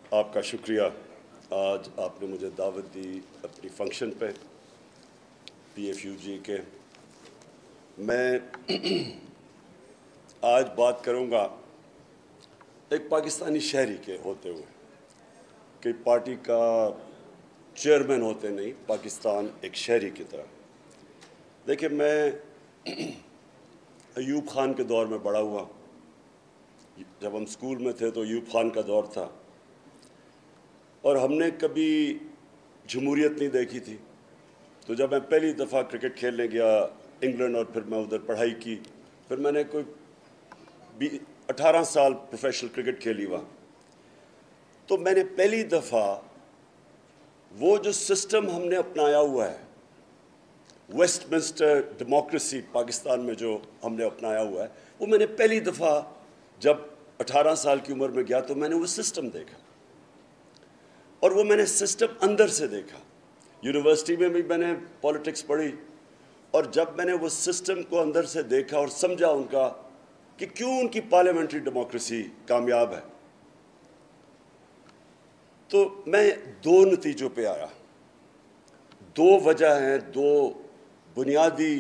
آپ کا شکریہ، آج آپ نے مجھے دعوت دی اپنی فنکشن پہ پی ایف یو جی کے۔ میں آج بات کروں گا ایک پاکستانی شہری کے ہوتے ہوئے، کہ پارٹی کا چیئرمین ہوتے نہیں، پاکستان ایک شہری کی طرح۔ دیکھیں، میں ایوب خان کے دور میں بڑا ہوا۔ جب ہم اسکول میں تھے تو ایوب خان کا دور تھا، اور ہم نے کبھی جمہوریت نہیں دیکھی تھی۔ تو جب میں پہلی دفعہ کرکٹ کھیلنے گیا انگلینڈ، اور پھر میں ادھر پڑھائی کی، پھر میں نے کوئی 18 سال پروفیشنل کرکٹ کھیلی وہاں، تو میں نے پہلی دفعہ وہ جو سسٹم ہم نے اپنایا ہوا ہے، ویسٹ منسٹر ڈیموکریسی پاکستان میں جو ہم نے اپنایا ہوا ہے، وہ میں نے پہلی دفعہ جب 18 سال کی عمر میں گیا تو میں نے وہ سسٹم دیکھا، اور وہ میں نے سسٹم اندر سے دیکھا۔ یونیورسٹی میں بھی میں نے پولیٹکس پڑھی، اور جب میں نے وہ سسٹم کو اندر سے دیکھا اور سمجھا ان کا کہ کیوں ان کی پارلیمنٹری ڈیموکریسی کامیاب ہے، تو میں دو نتیجوں پہ آیا۔ دو وجہ ہیں، دو بنیادی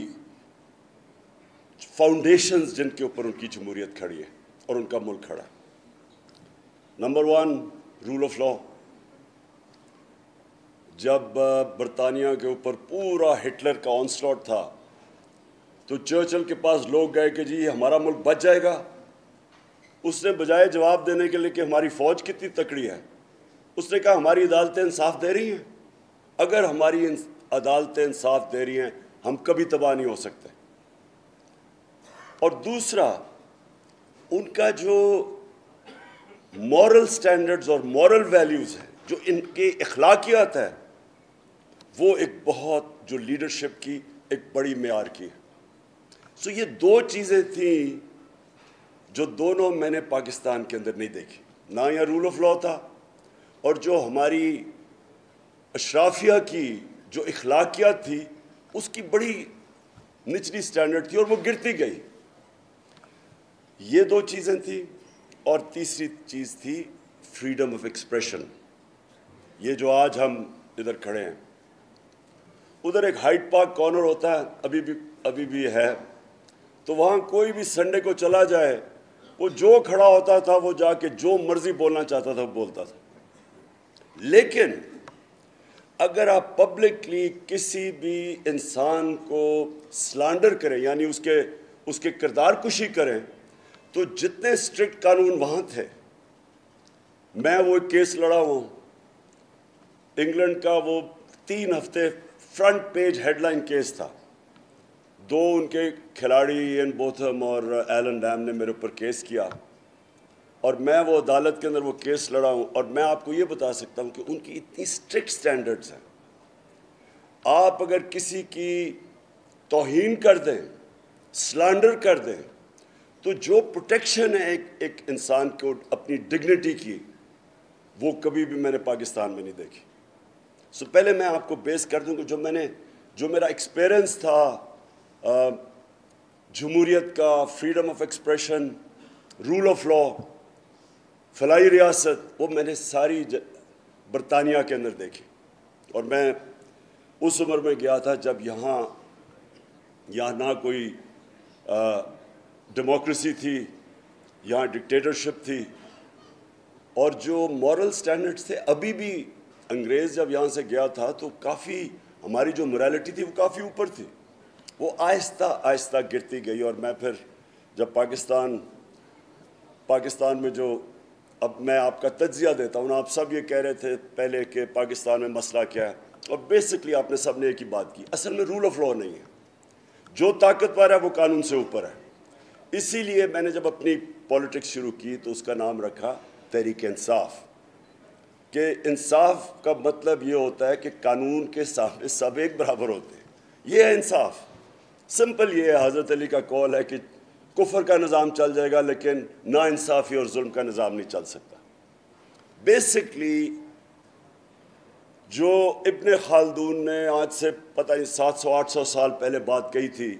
فاؤنڈیشنز جن کے اوپر ان کی جمہوریت کھڑی ہے اور ان کا ملک کھڑا ہے۔ Number 1، rule of law. جب برطانیہ کے اوپر پورا ہٹلر کا آنسلاٹ تھا، تو چرچل کے پاس لوگ گئے کہ جی ہمارا ملک بچ جائے گا۔ اس نے بجائے جواب دینے کے لیے کہ ہماری فوج کتنی تکڑی ہے، اس نے کہا ہماری عدالتیں انصاف دے رہی ہیں، اگر ہماری عدالتیں انصاف دے رہی ہیں ہم کبھی تباہ نہیں ہو سکتے۔ اور دوسرا، ان کا جو مورل سٹینڈرڈز اور مورل ویلیوز ہیں، جو ان کے اخلاقیات ہے، وہ ایک بہت جو لیڈرشپ کی ایک بڑی معیار کی ہے۔ سو یہ دو چیزیں تھیں جو دونوں میں نے پاکستان کے اندر نہیں دیکھی۔ نہ یہ رول آف لا تھا، اور جو ہماری اشرافیہ کی جو اخلاقیات تھی اس کی بڑی نچلی سٹینڈرڈ تھی، اور وہ گرتی گئی۔ یہ دو چیزیں تھیں، اور تیسری چیز تھی فریڈم آف ایکسپریشن۔ یہ جو آج ہم ادھر کھڑے ہیں، ادھر ایک ہائیڈ پارک کارنر ہوتا ہے، ابھی بھی ہے، تو وہاں کوئی بھی سنڈے کو چلا جائے، وہ جو کھڑا ہوتا تھا وہ جا کے جو مرضی بولنا چاہتا تھا وہ بولتا تھا۔ لیکن اگر آپ پبلکلی کسی بھی انسان کو سلانڈر کریں، یعنی اس کے کردار کشی کریں، تو جتنے اسٹرکٹ قانون وہاں تھے، میں وہ ایک کیس لڑا ہوں انگلینڈ کا، وہ 3 ہفتے front page head line case تھا۔ 2 ان کے کھلاڑی ایئن بوتھم اور ایلن ڈیم نے میرے اوپر کیس کیا، اور میں وہ عدالت کے اندر وہ کیس لڑا ہوں، اور میں آپ کو یہ بتا سکتا ہوں کہ ان کی اتنی اسٹرکٹ سٹینڈرڈز ہیں۔ آپ اگر کسی کی توہین کر دیں، سلانڈر کر دیں، تو جو پروٹیکشن ہے ایک انسان کو اپنی ڈگنیٹی کی، وہ کبھی بھی میں نے پاکستان میں نہیں دیکھی۔ سو پہلے میں آپ کو بیس کر دوں کہ جو میرا ایکسپیرنس تھا جمہوریت کا، freedom of expression, rule of law, فلاحی ریاست، وہ میں نے ساری برطانیہ کے اندر دیکھی۔ اور میں اس عمر میں گیا تھا جب یہاں نہ کوئی ڈیموکریسی تھی، یہاں ڈکٹیٹرشپ تھی، اور جو مورل سٹینڈرڈز تھے، ابھی بھی انگریز جب یہاں سے گیا تھا تو کافی ہماری جو موریلٹی تھی وہ کافی اوپر تھی، وہ آہستہ آہستہ گرتی گئی۔ اور میں پھر جب پاکستان میں جو، اب میں آپ کا تجزیہ دیتا ہوں، آپ سب یہ کہہ رہے تھے پہلے کہ پاکستان میں مسئلہ کیا ہے، اور بیسکلی آپ نے سب نے ایک ہی بات کی، اصل میں رول آف لا نہیں ہے۔ جو طاقتور ہے وہ قانون سے اوپر ہے۔ اسی لیے میں نے جب اپنی پولیٹکس شروع کی تو اس کا نام رکھا تحریک انصاف، کہ انصاف کا مطلب یہ ہوتا ہے کہ قانون کے سامنے سب ایک برابر ہوتے ہیں، یہ ہے انصاف۔ سمپل یہ ہے، حضرت علی کا قول ہے کہ کفر کا نظام چل جائے گا لیکن نا انصافی اور ظلم کا نظام نہیں چل سکتا۔ بیسکلی جو ابن خلدون نے آج سے پتہ نہیں 700-800 سال پہلے بات کہی تھی،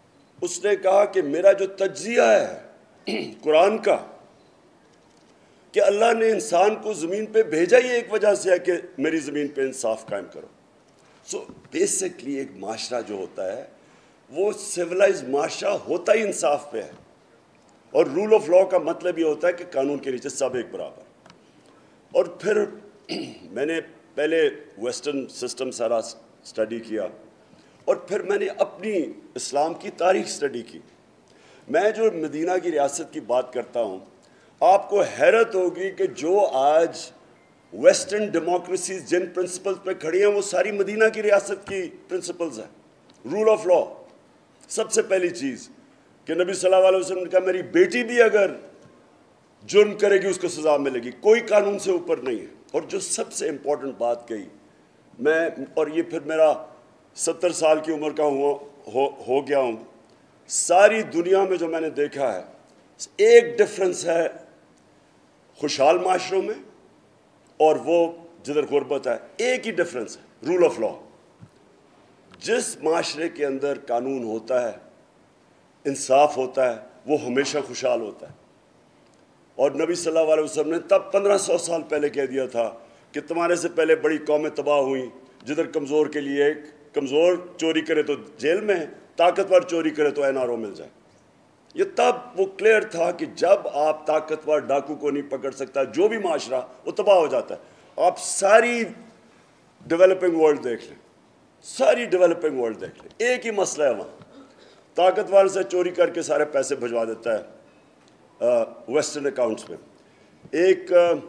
اس نے کہا کہ میرا جو تجزیہ ہے قرآن کا، کہ اللہ نے انسان کو زمین پہ بھیجا ہی ایک وجہ سے ہے کہ میری زمین پہ انصاف قائم کرو. سو بیسکلی ایک معاشرہ جو ہوتا ہے وہ سویلائز معاشرہ ہوتا ہی انصاف پہ ہے, اور رول آف لاء کا مطلب یہ ہوتا ہے کہ قانون کے نیچے سب ایک برابر. اور پھر میں نے پہلے ویسٹرن سسٹم سارا اسٹڈی کیا, اور پھر میں نے اپنی اسلام کی تاریخ اسٹڈی کی. میں جو مدینہ کی ریاست کی بات کرتا ہوں, آپ کو حیرت ہوگی کہ جو آج ویسٹرن ڈیموکریسیز جن پرنسپلز پہ کھڑی ہیں وہ ساری مدینہ کی ریاست کی پرنسپلز ہیں. رول آف لاء, سب سے پہلی چیز کہ نبی صلی اللہ علیہ وسلم نے کہا میری بیٹی بھی اگر جرم کرے گی اس کو سزا ملے گی, کوئی قانون سے اوپر نہیں ہے. اور جو سب سے امپورٹنٹ بات کہی میں, اور یہ پھر میرا 70 سال کی عمر کا ہو گیا ہوں, ساری دنیا میں جو میں نے دیکھا ہے ایک ڈفرنس ہے خوشحال معاشروں میں اور وہ جدھر غربت ہے, ایک ہی ڈفرنس ہے, رول آف لاء. جس معاشرے کے اندر قانون ہوتا ہے, انصاف ہوتا ہے, وہ ہمیشہ خوشحال ہوتا ہے. اور نبی صلی اللہ علیہ وسلم نے تب 1500 سال پہلے کہہ دیا تھا کہ تمہارے سے پہلے بڑی قومیں تباہ ہوئیں جدھر کمزور کے لیے ایک کمزور چوری کرے تو جیل میں ہے, طاقتور چوری کرے تو NRO مل جائے. یہ تب وہ کلیئر تھا کہ جب آپ طاقتور ڈاکو کو نہیں پکڑ سکتا, جو بھی معاشرہ وہ تباہ ہو جاتا ہے. آپ ساری ڈیولپنگ ورلڈ دیکھ لیں, ساری ڈیولپنگ ورلڈ دیکھ لیں, ایک ہی مسئلہ ہے وہاں, طاقتور سے چوری کر کے سارے پیسے بھجوا دیتا ہے ویسٹرن اکاؤنٹس میں. ایک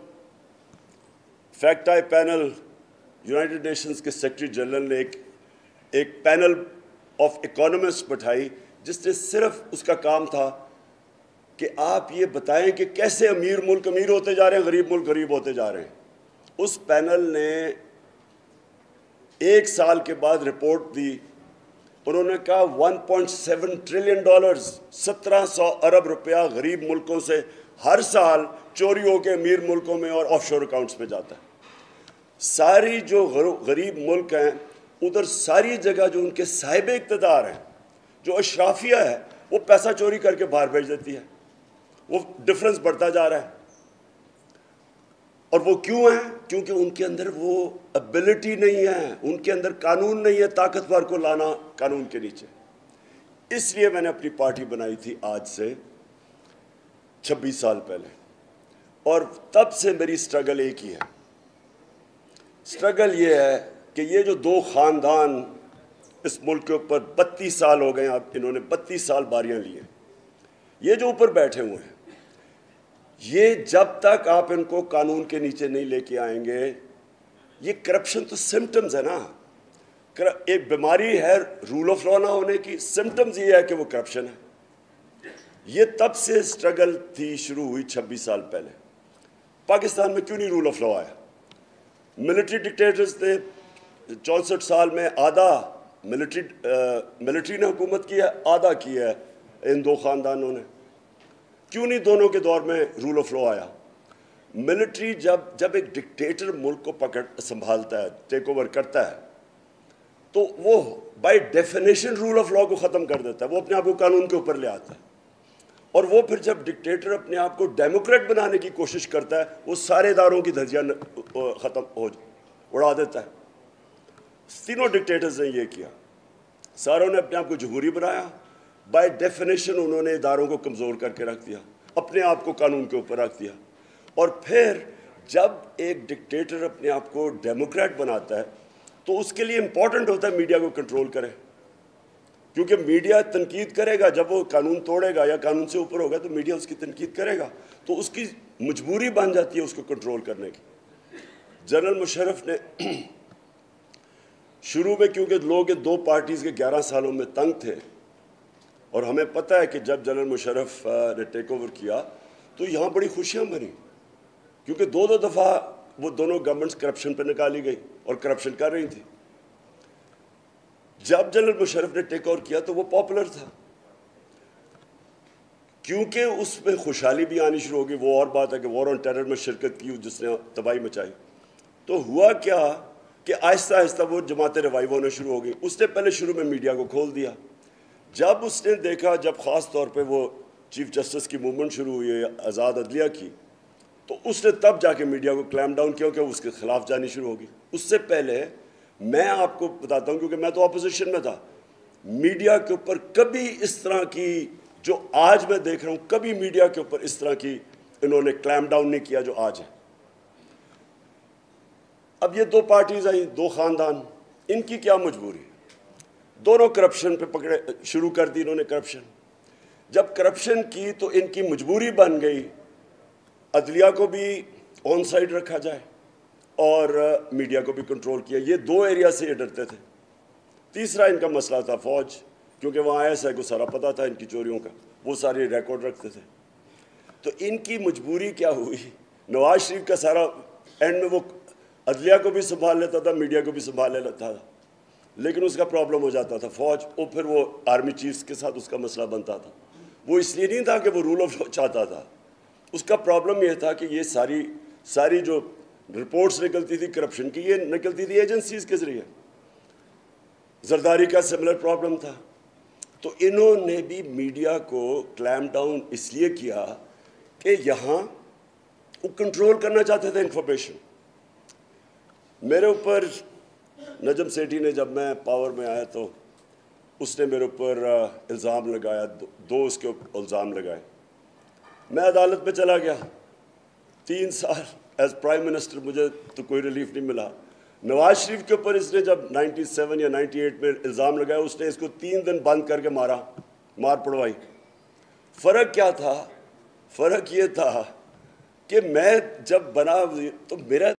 فیکٹ آئی پینل یونائٹڈ نیشنز کے سیکرٹری جنرل نے ایک پینل آف اکانومسٹ بٹھائی جس نے صرف اس کا کام تھا کہ آپ یہ بتائیں کہ کیسے امیر ملک امیر ہوتے جا رہے ہیں, غریب ملک غریب ہوتے جا رہے ہیں. اس پینل نے ایک سال کے بعد رپورٹ دی, انہوں نے کہا 1.7 ٹریلین ڈالرز 1700 ارب روپیہ غریب ملکوں سے ہر سال چوری ہو کے امیر ملکوں میں اور آف شور اکاؤنٹس میں جاتا ہے. ساری جو غریب ملک ہیں ادھر ساری جگہ جو ان کے صاحب اقتدار ہیں, جو اشرافیہ ہے, وہ پیسہ چوری کر کے باہر بھیج دیتی ہے. وہ ڈفرنس بڑھتا جا رہا ہے. اور وہ کیوں ہیں؟ کیونکہ ان کے اندر وہ ابیلٹی نہیں ہے, ان کے اندر قانون نہیں ہے طاقتور کو لانا قانون کے نیچے. اس لیے میں نے اپنی پارٹی بنائی تھی آج سے 26 سال پہلے, اور تب سے میری سٹرگل ایک ہی ہے. سٹرگل یہ ہے کہ یہ جو دو خاندان اس ملک کے اوپر 32 سال ہو گئے ہیں, انہوں نے 32 سال باریاں لی ہیں, یہ جو اوپر بیٹھے ہوئے ہیں, یہ جب تک آپ ان کو قانون کے نیچے نہیں لے کے آئیں گے, یہ کرپشن تو سمٹمز ہے نا, ایک بیماری ہے رول آف لاء نہ ہونے کی, سمٹمز یہ ہے کہ وہ کرپشن ہے. یہ تب سے سٹرگل تھی, شروع ہوئی 26 سال پہلے. پاکستان میں کیوں نہیں رول آف لاء آیا؟ ملٹری ڈکٹیٹرز نے 64 سال میں آدھا ملٹری نے حکومت کی ہے, آدھا کی ہے ان دو خاندانوں نے. کیوں نہیں دونوں کے دور میں رول آف لاء آیا؟ ملٹری جب ایک ڈکٹیٹر ملک کو سنبھالتا ہے, ٹیک اوور کرتا ہے, تو وہ by definition rule of law کو ختم کر دیتا ہے, وہ اپنے آپ کو قانون کے اوپر لے آتا ہے. اور وہ پھر جب ڈکٹیٹر اپنے آپ کو ڈیموکریٹ بنانے کی کوشش کرتا ہے, وہ سارے اداروں کی دھجیاں اڑا دیتا ہے. تینوں ڈکٹیٹرز نے یہ کیا, ساروں نے اپنے آپ کو جمہوری بنایا, بائی ڈیفینیشن انہوں نے اداروں کو کمزور کر کے رکھ دیا, اپنے آپ کو قانون کے اوپر رکھ دیا. اور پھر جب ایک ڈکٹیٹر اپنے آپ کو ڈیموکریٹ بناتا ہے تو اس کے لیے امپورٹنٹ ہوتا ہے میڈیا کو کنٹرول کرے, کیونکہ میڈیا تنقید کرے گا. جب وہ قانون توڑے گا یا قانون سے اوپر ہوگا تو میڈیا اس کی تنقید کرے گا, تو اس کی مجبوری بن جاتی ہے اس کو کنٹرول کرنے کی. جنرل مشرف نے شروع میں, کیونکہ لوگ دو پارٹیز کے 11 سالوں میں تنگ تھے, اور ہمیں پتہ ہے کہ جب جنرل مشرف نے ٹیک اوور کیا تو یہاں بڑی خوشیاں بنی, کیونکہ دو دفعہ وہ دونوں گورنمنٹس کرپشن پہ نکالی گئی اور کرپشن کر رہی تھی. جب جنرل مشرف نے ٹیک اوور کیا تو وہ پاپولر تھا, کیونکہ اس میں خوشحالی بھی آنی شروع ہوگی. وہ اور بات ہے کہ وار آن ٹیرر میں شرکت کی جس نے تباہی مچائی. تو ہوا کیا کہ آہستہ آہستہ وہ جماعتیں ریوائیو ہونے شروع ہو گئی. اس نے پہلے شروع میں میڈیا کو کھول دیا. جب اس نے دیکھا, جب خاص طور پہ وہ چیف جسٹس کی موومنٹ شروع ہوئی ہے, آزاد عدلیہ کی, تو اس نے تب جا کے میڈیا کو کلیم ڈاؤن کیا کہ اس کے خلاف جانی شروع ہوگی. اس سے پہلے میں آپ کو بتاتا ہوں، کیونکہ میں تو اپوزیشن میں تھا، میڈیا کے اوپر کبھی اس طرح کی جو آج میں دیکھ رہا ہوں، کبھی میڈیا کے اوپر اس طرح کی انہوں نے کلیم ڈاؤن نہیں کیا جو آج ہے. اب یہ دو پارٹیز آئیں، دو خاندان، ان کی کیا مجبوری؟ دونوں کرپشن پہ پکڑے شروع کر دی انہوں نے کرپشن. جب کرپشن کی تو ان کی مجبوری بن گئی عدلیہ کو بھی آن سائڈ رکھا جائے اور میڈیا کو بھی کنٹرول کیا. یہ دو ایریا سے یہ ڈرتے تھے. تیسرا ان کا مسئلہ تھا فوج، کیونکہ وہاں ایسا کو سارا پتہ تھا ان کی چوریوں کا، وہ سارے ریکارڈ رکھتے تھے. تو ان کی مجبوری کیا ہوئی؟ نواز شریف کا سارا اینڈ میں وہ عدلیہ کو بھی سنبھال لیتا تھا، میڈیا کو بھی سنبھال لیتا تھا، لیکن اس کا پرابلم ہو جاتا تھا فوج، اور پھر وہ آرمی چیفز کے ساتھ اس کا مسئلہ بنتا تھا. وہ اس لیے نہیں تھا کہ وہ رول آف لا چاہتا تھا، اس کا پرابلم یہ تھا کہ یہ ساری جو رپورٹس نکلتی تھی کرپشن کی، یہ نکلتی تھی ایجنسیز کے ذریعے. زرداری کا سملر پرابلم تھا. تو انہوں نے بھی میڈیا کو کلیم ڈاؤن اس لیے کیا کہ یہاں وہ کنٹرول کرنا چاہتے تھے انفارمیشن. میرے اوپر نجم سیٹھی نے، جب میں پاور میں آیا تو اس نے میرے اوپر الزام لگایا، دو اس کے اوپر الزام لگائے. میں عدالت میں چلا گیا، 3 سال ایز پرائم منسٹر مجھے تو کوئی ریلیف نہیں ملا. نواز شریف کے اوپر اس نے جب 97 یا 98 میں الزام لگایا، اس نے اس کو 3 دن بند کر کے مار پڑوائی. فرق کیا تھا؟ فرق یہ تھا کہ میں جب بنا تو میرا